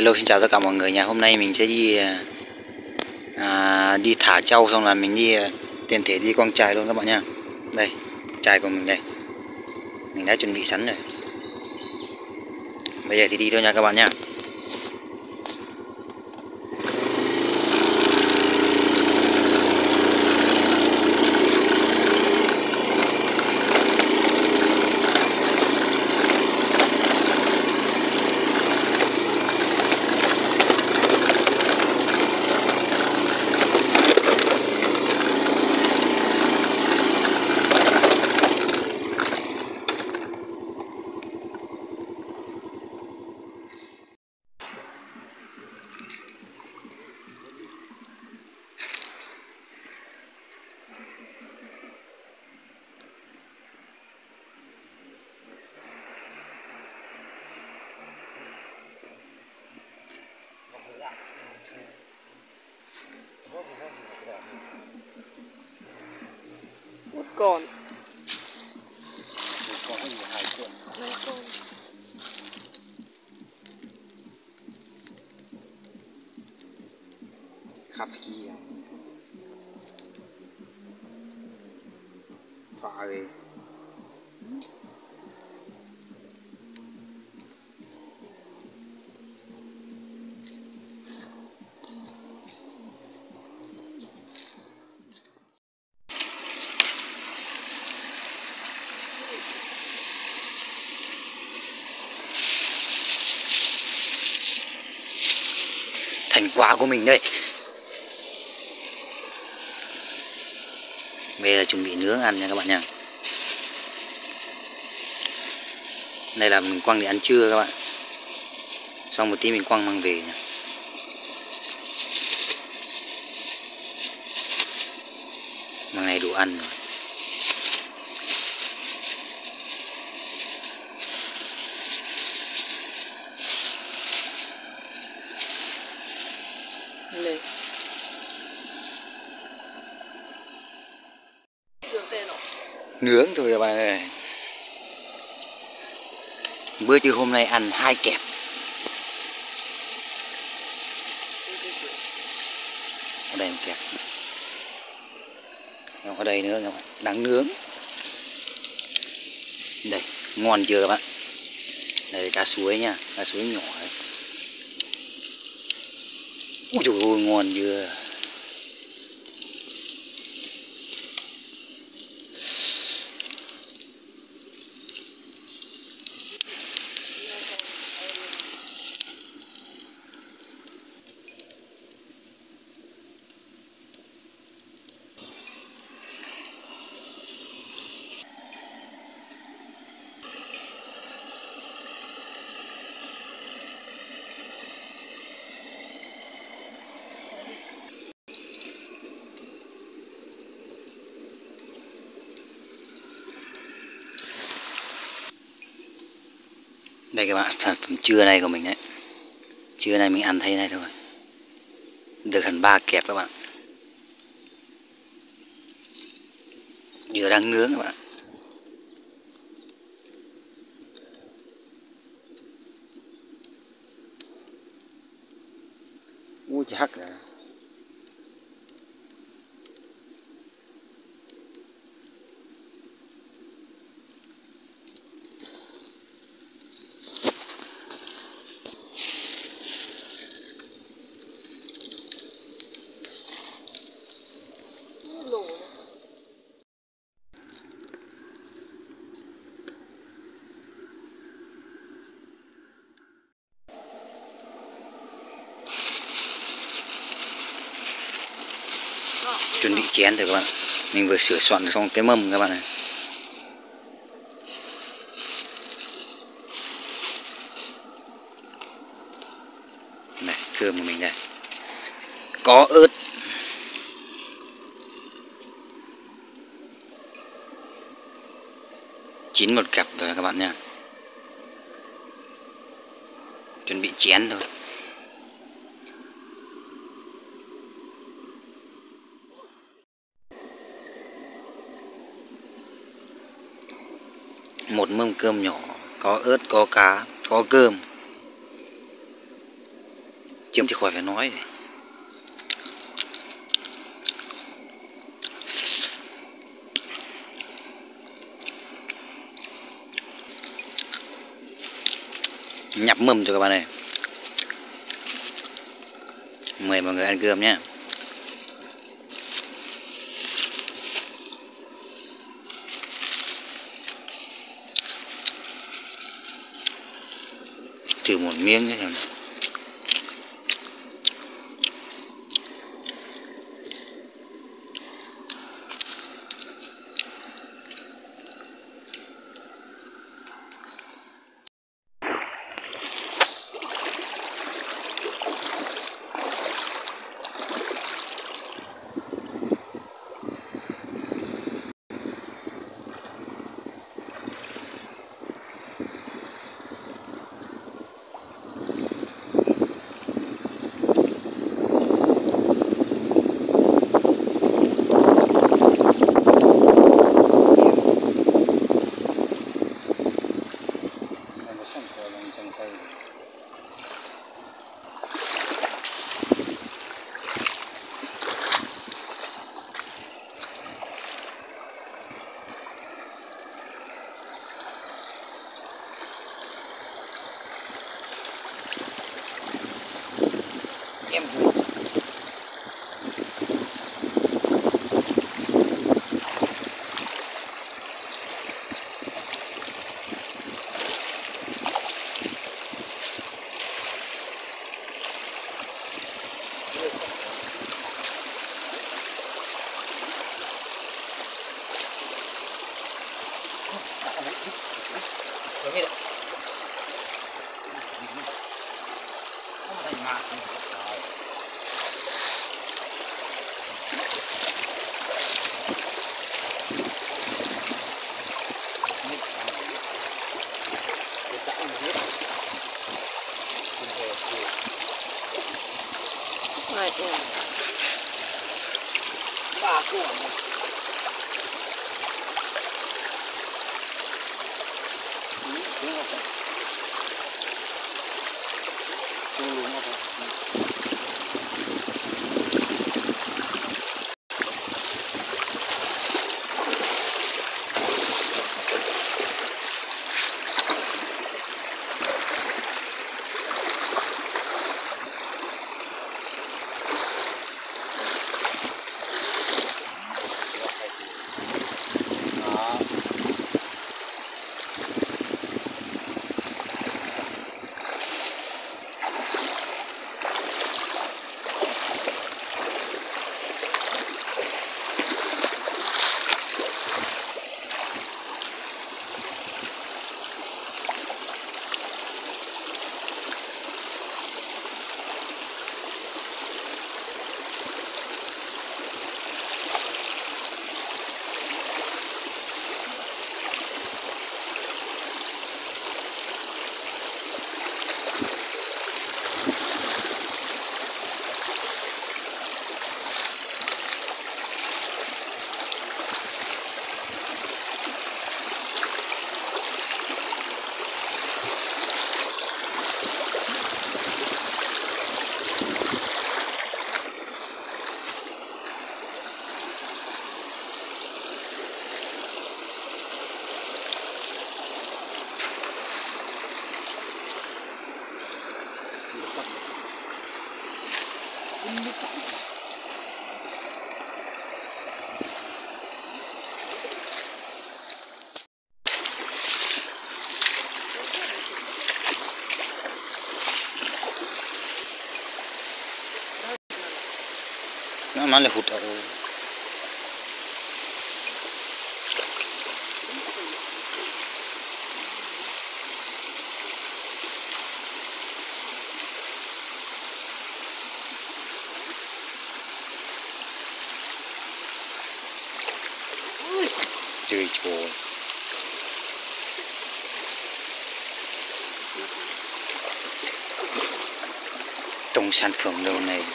Hello, xin chào tất cả mọi người nha. Hôm nay mình sẽ đi thả trâu, xong là mình đi tiện thể đi quăng chài luôn các bạn nha. Đây, chài của mình đây, mình đã chuẩn bị sẵn rồi. Bây giờ thì đi thôi nha các bạn nha. Một con. Khắp kia phá ghê. Thành quả của mình đây. Bây giờ chuẩn bị nướng ăn nha các bạn nha. Đây là mình quăng để ăn trưa các bạn. Xong một tí mình quăng mang về nha. Mang này đủ ăn rồi. Này. Nướng thôi các bạn ơi. Bữa trưa hôm nay ăn 2 kẹp. Ở đây một kẹp. Ở đây nữa các bạn, đang nướng. Đây, ngon chưa các bạn? Đây là cá suối nha, cá suối nhỏ ấy. Ui trời ơi, ngon chưa? Đây các bạn, sản phẩm trưa nay của mình đấy. Trưa nay mình ăn thấy này thôi. Được hẳn 3 kẹp các bạn. Giờ đang nướng các bạn. Ui chị hắc rồi. Chuẩn bị chén rồi các bạn. Mình vừa sửa soạn xong cái mâm các bạn này. Này, cơm của mình đây. Có ớt. Chín một cặp rồi các bạn nha. Chuẩn bị chén thôi. Một mâm cơm nhỏ, có ớt, có cá, có cơm. Chiếm thì khỏi phải nói. Nhấp mâm cho các bạn này. Mời mọi người ăn cơm nhé. Thử một miếng nhé. Em Này, ba cuộn. Nó là hụt ở chơi trò tổng sản phẩm đầu này.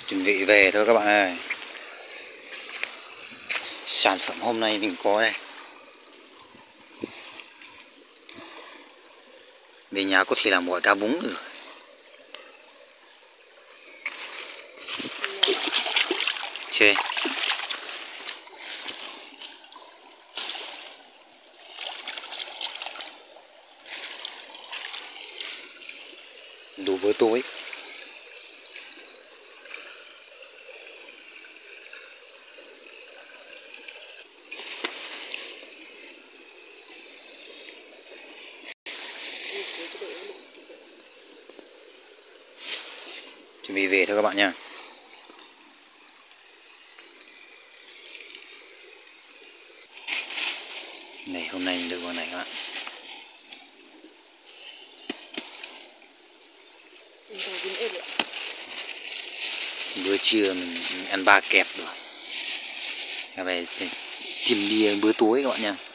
Chuẩn bị về thôi các bạn ơi. Sản phẩm hôm nay mình có đây. Về nhà có thể làm gỏi cá búng được. Chơi. Đủ bữa tối. Chuẩn bị về thôi các bạn nha. Này hôm nay mình được con này các bạn. Bữa trưa mình ăn 3 kẹp rồi. Về chìm bia bữa tối các bạn nha.